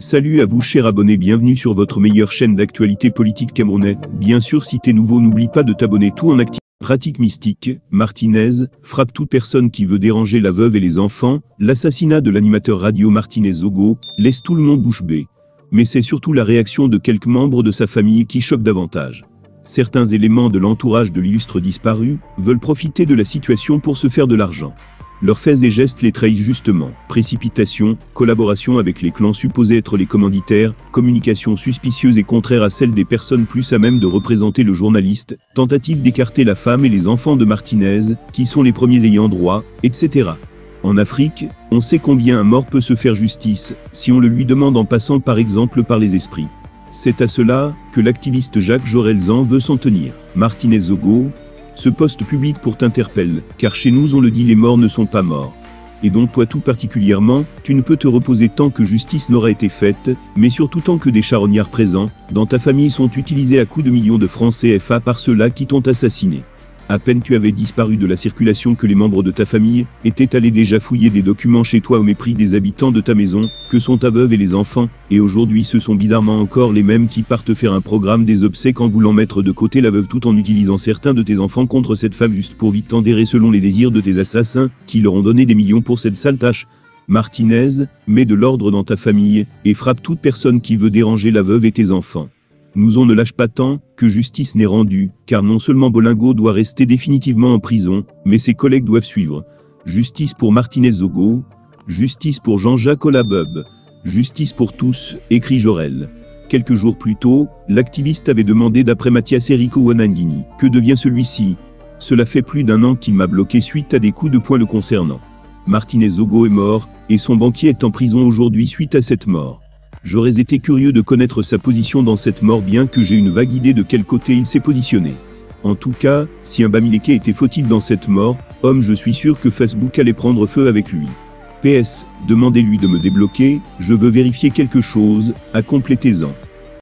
Salut à vous chers abonnés, bienvenue sur votre meilleure chaîne d'actualité politique camerounais. Bien sûr, si t'es nouveau, n'oublie pas de t'abonner. Tout en activant pratique mystique, Martinez frappe toute personne qui veut déranger la veuve et les enfants. L'assassinat de l'animateur radio Martinez Zogo laisse tout le monde bouche bée. Mais c'est surtout la réaction de quelques membres de sa famille qui choque davantage. Certains éléments de l'entourage de l'illustre disparu veulent profiter de la situation pour se faire de l'argent. Leurs faits et gestes les trahissent justement. Précipitation, collaboration avec les clans supposés être les commanditaires, communication suspicieuse et contraire à celle des personnes plus à même de représenter le journaliste, tentative d'écarter la femme et les enfants de Martinez, qui sont les premiers ayants droit, etc. En Afrique, on sait combien un mort peut se faire justice, si on le lui demande en passant par exemple par les esprits. C'est à cela que l'activiste Jacques Jorelzan veut s'en tenir. Martinez Zogo, ce poste public pour t'interpelle, car chez nous on le dit, les morts ne sont pas morts. Et donc toi tout particulièrement, tu ne peux te reposer tant que justice n'aura été faite, mais surtout tant que des charognards présents dans ta famille sont utilisés à coups de millions de francs CFA par ceux-là qui t'ont assassiné. À peine tu avais disparu de la circulation que les membres de ta famille étaient allés déjà fouiller des documents chez toi au mépris des habitants de ta maison, que sont ta veuve et les enfants, et aujourd'hui ce sont bizarrement encore les mêmes qui partent faire un programme des obsèques en voulant mettre de côté la veuve tout en utilisant certains de tes enfants contre cette femme juste pour vite t'enterrer selon les désirs de tes assassins, qui leur ont donné des millions pour cette sale tâche. Martinez, mets de l'ordre dans ta famille, et frappe toute personne qui veut déranger la veuve et tes enfants. Nous on ne lâche pas tant que justice n'est rendue, car non seulement Bolingo doit rester définitivement en prison, mais ses collègues doivent suivre. Justice pour Martinez Zogo, justice pour Jean-Jacques Olabub, justice pour tous, écrit Jorel. Quelques jours plus tôt, l'activiste avait demandé d'après Mathias Erico Wanangini. Que devient celui-ci? Cela fait plus d'un an qu'il m'a bloqué suite à des coups de poing le concernant. Martinez Zogo est mort, et son banquier est en prison aujourd'hui suite à cette mort. J'aurais été curieux de connaître sa position dans cette mort, bien que j'ai une vague idée de quel côté il s'est positionné. En tout cas, si un Bamileke était fautif dans cette mort, je suis sûr que Facebook allait prendre feu avec lui. PS, demandez-lui de me débloquer, je veux vérifier quelque chose, à complétez-en.